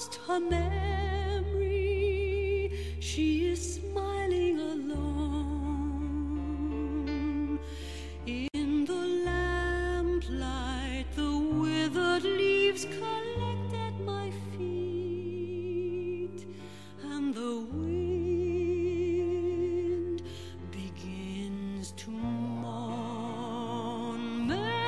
lost her memory. She is smiling alone. In the lamplight, the withered leaves collect at my feet, and the wind begins to mourn.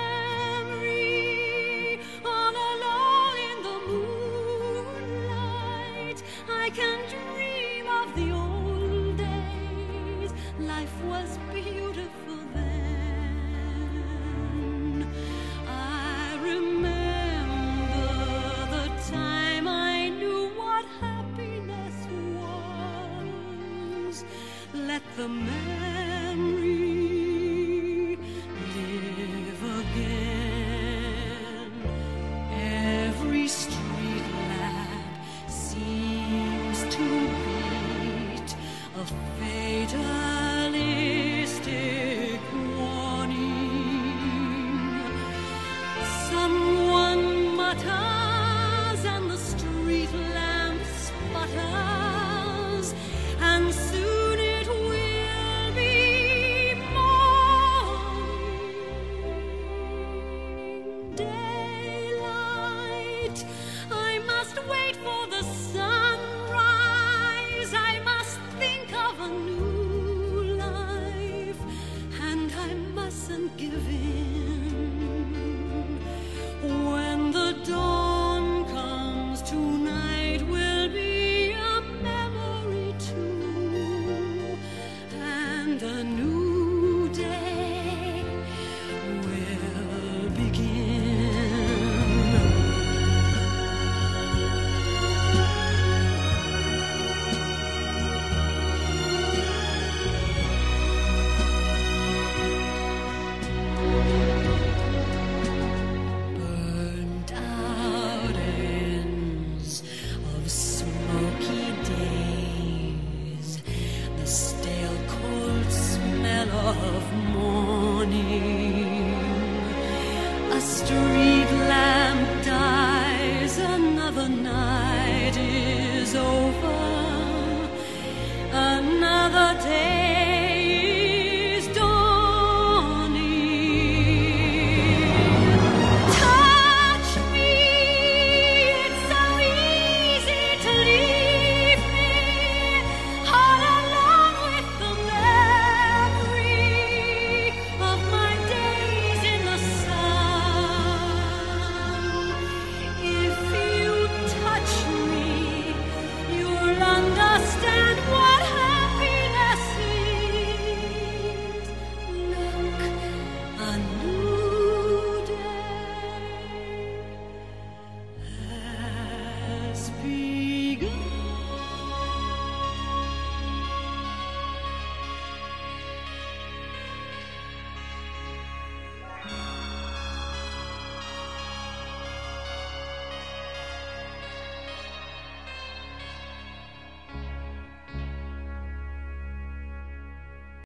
Memory, all alone in the moonlight, I can dream of the old days. Life was beautiful then. I remember the time I knew what happiness was. Let the